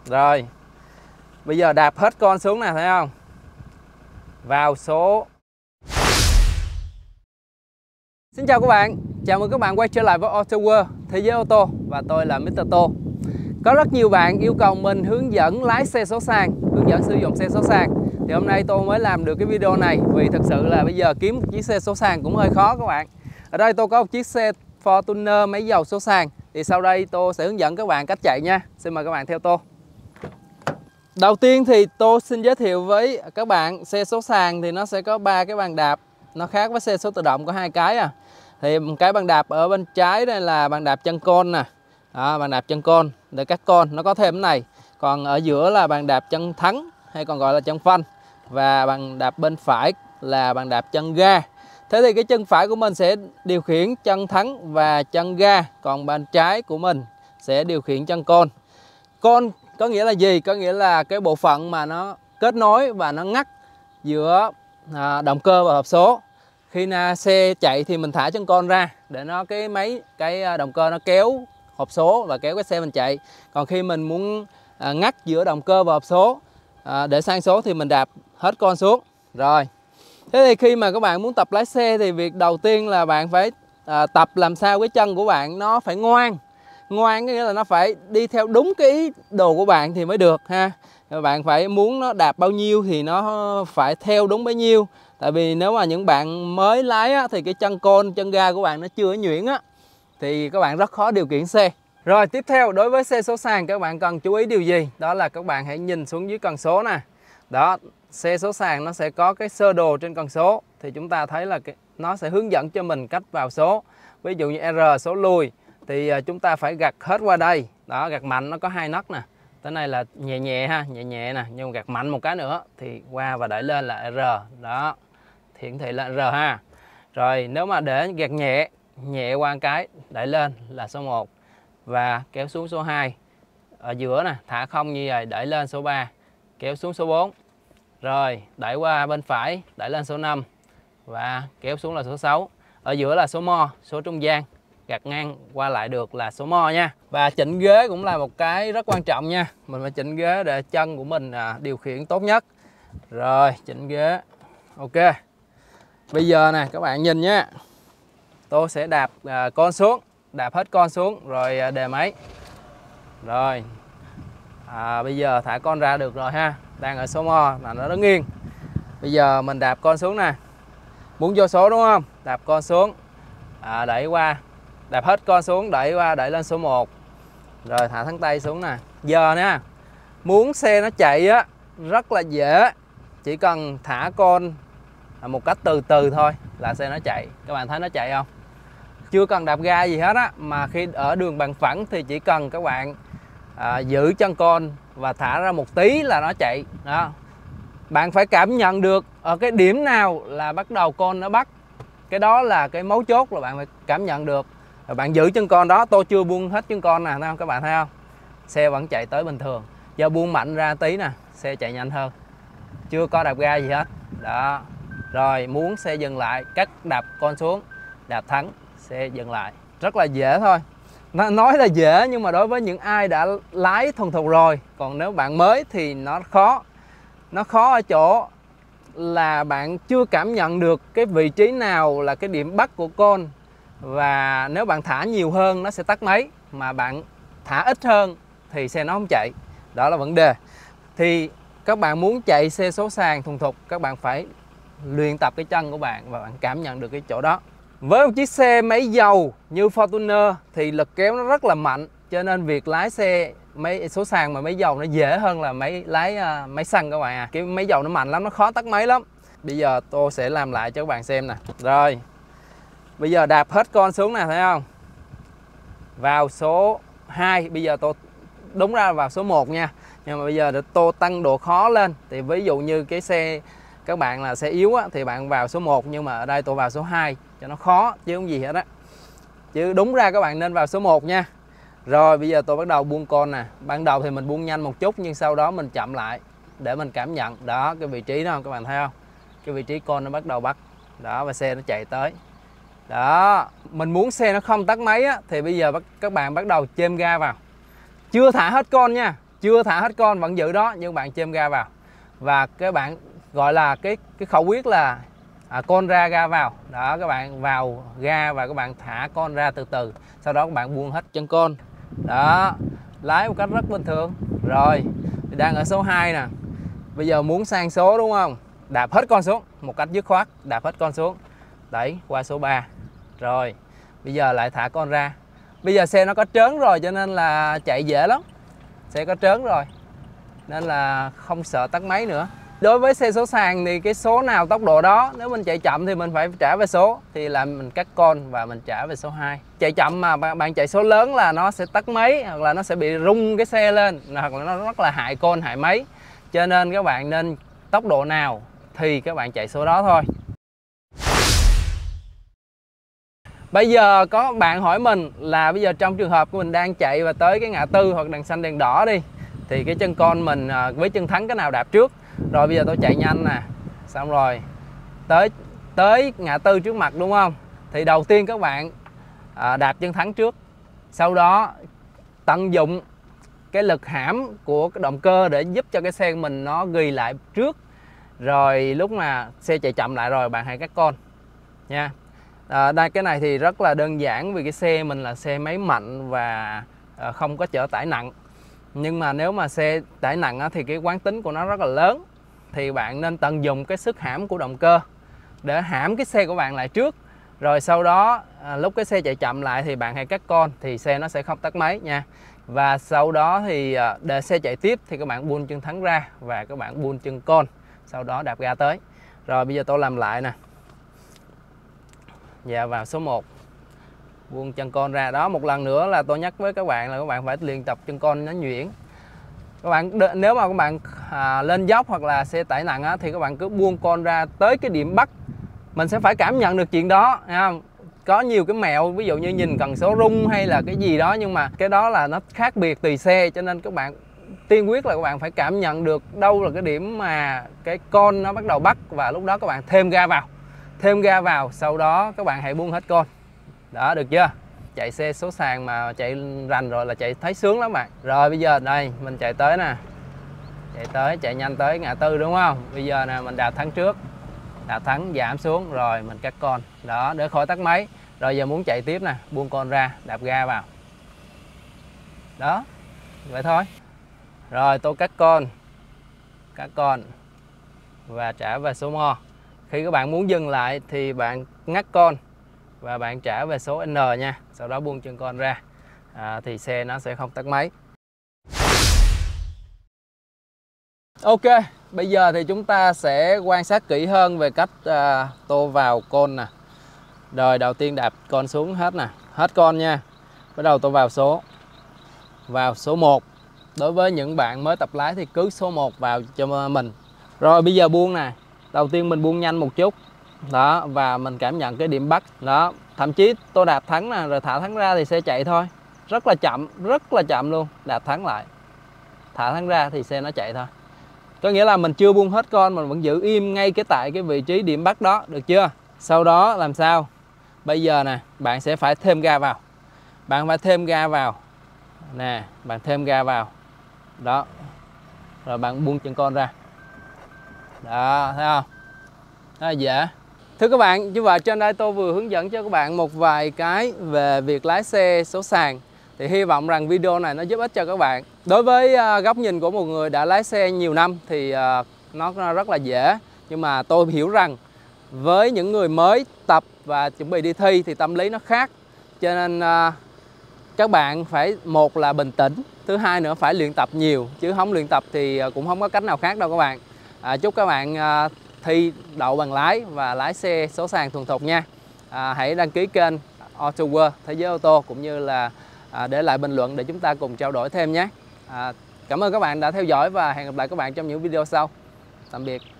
Rồi, bây giờ đạp hết con xuống nè, thấy không? Vào số. Xin chào các bạn, chào mừng các bạn quay trở lại với Auto World, thế giới ô tô, và tôi là Mr. Tô. Có rất nhiều bạn yêu cầu mình hướng dẫn lái xe số sàn, hướng dẫn sử dụng xe số sàn. Thì hôm nay tôi mới làm được cái video này vì thật sự là bây giờ kiếm một chiếc xe số sàn cũng hơi khó các bạn. Ở đây tôi có một chiếc xe Fortuner máy dầu số sàn. Thì sau đây tôi sẽ hướng dẫn các bạn cách chạy nha. Xin mời các bạn theo tôi. Đầu tiên thì tôi xin giới thiệu với các bạn xe số sàn thì nó sẽ có 3 cái bàn đạp. Nó khác với xe số tự động có 2 cái à. Thì một cái bàn đạp ở bên trái đây là bàn đạp chân con nè. Đó, bàn đạp chân con để các con, nó có thêm cái này. Còn ở giữa là bàn đạp chân thắng hay còn gọi là chân phanh. Và bàn đạp bên phải là bàn đạp chân ga. Thế thì cái chân phải của mình sẽ điều khiển chân thắng và chân ga. Còn bên trái của mình sẽ điều khiển chân con. Con có nghĩa là gì? Có nghĩa là cái bộ phận mà nó kết nối và nó ngắt giữa động cơ và hộp số. Khi xe chạy thì mình thả chân con ra để nó cái động cơ nó kéo hộp số và kéo cái xe mình chạy. Còn khi mình muốn ngắt giữa động cơ và hộp số để sang số thì mình đạp hết con xuống. Rồi. Thế thì khi mà các bạn muốn tập lái xe thì việc đầu tiên là bạn phải tập làm sao cái chân của bạn nó phải ngoan. Ngoan có nghĩa là nó phải đi theo đúng cái ý đồ của bạn thì mới được ha. Bạn phải muốn nó đạp bao nhiêu thì nó phải theo đúng bấy nhiêu. Tại vì nếu mà những bạn mới lái á, thì cái chân con, chân ga của bạn nó chưa nhuyễn á, thì các bạn rất khó điều khiển xe. Rồi tiếp theo, đối với xe số sàn các bạn cần chú ý điều gì? Đó là các bạn hãy nhìn xuống dưới cần số nè. Đó, xe số sàn nó sẽ có cái sơ đồ trên cần số. Thì chúng ta thấy là nó sẽ hướng dẫn cho mình cách vào số. Ví dụ như R số lùi thì chúng ta phải gạt hết qua đây. Đó, gạt mạnh nó có 2 nấc nè. Tới này là nhẹ nhẹ ha, nhẹ nhẹ nè, nhưng gạt mạnh một cái nữa thì qua và đẩy lên là R. Đó, hiển thị là R ha. Rồi nếu mà để gạt nhẹ, nhẹ qua một cái, đẩy lên là số 1 và kéo xuống số 2. Ở giữa nè, thả không như vậy, đẩy lên số 3, kéo xuống số 4. Rồi, đẩy qua bên phải, đẩy lên số 5 và kéo xuống là số 6. Ở giữa là số mo, số trung gian. Gạt ngang qua lại được là số mo nha. Và chỉnh ghế cũng là một cái rất quan trọng nha. Mình phải chỉnh ghế để chân của mình điều khiển tốt nhất. Rồi, chỉnh ghế. Ok. Bây giờ nè các bạn nhìn nhé. Tôi sẽ đạp con xuống, đạp hết con xuống rồi đề máy. Rồi. Bây giờ thả con ra được rồi ha. Đang ở số mo là nó đứng yên. Bây giờ mình đạp con xuống nè. Muốn vô số đúng không? Đạp con xuống. Đẩy qua. Đạp hết con xuống, đẩy qua, đẩy lên số 1. Rồi thả thắng tay xuống nè. Giờ nè, muốn xe nó chạy á rất là dễ. Chỉ cần thả con một cách từ từ thôi là xe nó chạy. Các bạn thấy nó chạy không? Chưa cần đạp ga gì hết á. Mà khi ở đường bằng phẳng thì chỉ cần các bạn giữ chân con và thả ra một tí là nó chạy. Đó. Bạn phải cảm nhận được ở cái điểm nào là bắt đầu con nó bắt. Cái đó là cái mấu chốt là bạn phải cảm nhận được. Rồi bạn giữ chân con đó. Tôi chưa buông hết chân con nè, thấy không? Các bạn thấy không? Xe vẫn chạy tới bình thường. Giờ buông mạnh ra tí nè, xe chạy nhanh hơn. Chưa có đạp ga gì hết. Đó. Rồi muốn xe dừng lại, cắt đạp con xuống, đạp thắng, xe dừng lại. Rất là dễ thôi. Nói là dễ nhưng mà đối với những ai đã lái thuần thục rồi. Còn nếu bạn mới thì nó khó. Nó khó ở chỗ là bạn chưa cảm nhận được cái vị trí nào là cái điểm bắt của con. Và nếu bạn thả nhiều hơn nó sẽ tắt máy. Mà bạn thả ít hơn thì xe nó không chạy. Đó là vấn đề. Thì các bạn muốn chạy xe số sàn thuần thục, các bạn phải luyện tập cái chân của bạn và bạn cảm nhận được cái chỗ đó. Với một chiếc xe máy dầu như Fortuner thì lực kéo nó rất là mạnh. Cho nên việc lái xe máy số sàn mà máy dầu nó dễ hơn là lái máy xăng các bạn à. Cái máy dầu nó mạnh lắm, nó khó tắt máy lắm. Bây giờ tôi sẽ làm lại cho các bạn xem nè. Rồi. Bây giờ đạp hết con xuống nè, thấy không? Vào số 2, bây giờ tôi đúng ra vào số 1 nha. Nhưng mà bây giờ để tôi tăng độ khó lên. Thì ví dụ như cái xe các bạn là xe yếu á, thì bạn vào số 1. Nhưng mà ở đây tôi vào số 2 cho nó khó chứ không gì hết á. Chứ đúng ra các bạn nên vào số 1 nha. Rồi bây giờ tôi bắt đầu buông con nè. Ban đầu thì mình buông nhanh một chút nhưng sau đó mình chậm lại để mình cảm nhận. Đó, cái vị trí đó các bạn thấy không? Cái vị trí con nó bắt đầu bắt. Đó, và xe nó chạy tới. Đó, mình muốn xe nó không tắt máy á, thì bây giờ các bạn bắt đầu chêm ga vào. Chưa thả hết con nha. chưa thả hết con vẫn giữ đó, nhưng bạn chêm ga vào và các bạn gọi là cái khẩu quyết là con ra ga vào. Đó, các bạn vào ga và các bạn thả con ra từ từ, sau đó các bạn buông hết chân con. Đó, lái một cách rất bình thường. Rồi, đang ở số 2 nè. Bây giờ muốn sang số đúng không? Đạp hết con xuống một cách dứt khoát, đạp hết con xuống, đẩy qua số 3. Rồi, bây giờ lại thả con ra. Bây giờ xe nó có trớn rồi cho nên là chạy dễ lắm. Xe có trớn rồi nên là không sợ tắt máy nữa. Đối với xe số sàn thì cái số nào tốc độ đó, nếu mình chạy chậm thì mình phải trả về số, thì là mình cắt con và mình trả về số 2. Chạy chậm mà bạn chạy số lớn là nó sẽ tắt máy, hoặc là nó sẽ bị rung cái xe lên, hoặc là nó rất là hại con hại máy. Cho nên các bạn nên tốc độ nào thì các bạn chạy số đó thôi. Bây giờ có bạn hỏi mình là bây giờ trong trường hợp của mình đang chạy và tới cái ngã tư hoặc đèn xanh đèn đỏ đi, thì cái chân con mình với chân thắng cái nào đạp trước. Rồi bây giờ tôi chạy nhanh nè, xong rồi tới ngã tư trước mặt đúng không, thì đầu tiên các bạn đạp chân thắng trước, sau đó tận dụng cái lực hãm của cái động cơ để giúp cho cái xe của mình nó ghi lại trước. Rồi lúc mà xe chạy chậm lại rồi bạn hãy cắt con nha. Đây, cái này thì rất là đơn giản vì cái xe mình là xe máy mạnh và không có chở tải nặng. Nhưng mà nếu mà xe tải nặng thì cái quán tính của nó rất là lớn, thì bạn nên tận dụng cái sức hãm của động cơ để hãm cái xe của bạn lại trước. Rồi sau đó lúc cái xe chạy chậm lại thì bạn hãy cắt con, thì xe nó sẽ không tắt máy nha. Và sau đó thì để xe chạy tiếp thì các bạn buông chân thắng ra và các bạn buông chân con, sau đó đạp ga tới. Rồi bây giờ tôi làm lại nè. Và vào số 1, buông chân con ra. Đó, một lần nữa là tôi nhắc với các bạn là các bạn phải luyện tập chân con nó nhuyễn. Các bạn nếu mà các bạn lên dốc hoặc là xe tải nặng thì các bạn cứ buông con ra tới cái điểm bắt. Mình sẽ phải cảm nhận được chuyện đó, thấy không? Có nhiều cái mẹo, ví dụ như nhìn cần số rung hay là cái gì đó, nhưng mà cái đó là nó khác biệt tùy xe, cho nên các bạn tiên quyết là các bạn phải cảm nhận được đâu là cái điểm mà cái con nó bắt đầu bắt, và lúc đó các bạn thêm ga vào, sau đó các bạn hãy buông hết con. Đó, được chưa? Chạy xe số sàn mà chạy rành rồi là chạy thấy sướng lắm bạn. Rồi bây giờ đây mình chạy tới nè, chạy nhanh tới ngã tư đúng không? Bây giờ nè mình đạp thắng trước, đạp thắng giảm xuống rồi mình cắt con. Đó, để khỏi tắt máy. Rồi giờ muốn chạy tiếp nè, buông con ra, đạp ga vào. Đó, vậy thôi. Rồi tôi cắt con và trả về số mo. Khi các bạn muốn dừng lại thì bạn ngắt con và bạn trả về số N nha. Sau đó buông chân con ra thì xe nó sẽ không tắt máy. Ok, bây giờ thì chúng ta sẽ quan sát kỹ hơn về cách tô vào con nè. Rồi đầu tiên đạp con xuống hết nè, hết con nha. Bắt đầu tôi vào số 1. Đối với những bạn mới tập lái thì cứ số 1 vào cho mình. Rồi bây giờ buông nè. Đầu tiên mình buông nhanh một chút. Đó, và mình cảm nhận cái điểm bắt. Đó, thậm chí tôi đạp thắng nè, rồi thả thắng ra thì xe chạy thôi. Rất là chậm luôn. Đạp thắng lại, thả thắng ra thì xe nó chạy thôi. Có nghĩa là mình chưa buông hết con, mình vẫn giữ im ngay tại cái vị trí điểm bắt đó, được chưa? Sau đó làm sao? Bây giờ nè, bạn sẽ phải thêm ga vào. Bạn phải thêm ga vào. Nè, bạn thêm ga vào. Đó. Rồi bạn buông chân con ra. Đó, thấy không? Đó là dễ. Thưa các bạn, như vậy trên đây tôi vừa hướng dẫn cho các bạn một vài cái về việc lái xe số sàn. Thì hy vọng rằng video này nó giúp ích cho các bạn. Đối với góc nhìn của một người đã lái xe nhiều năm thì nó rất là dễ. Nhưng mà tôi hiểu rằng với những người mới tập và chuẩn bị đi thi thì tâm lý nó khác. Cho nên các bạn phải, một là bình tĩnh, thứ hai nữa phải luyện tập nhiều. Chứ không luyện tập thì cũng không có cách nào khác đâu các bạn. Chúc các bạn thi đậu bằng lái và lái xe số sàn thuần thục nha. Hãy đăng ký kênh Auto World Thế giới ô tô, cũng như là để lại bình luận để chúng ta cùng trao đổi thêm nhé. Cảm ơn các bạn đã theo dõi và hẹn gặp lại các bạn trong những video sau. Tạm biệt.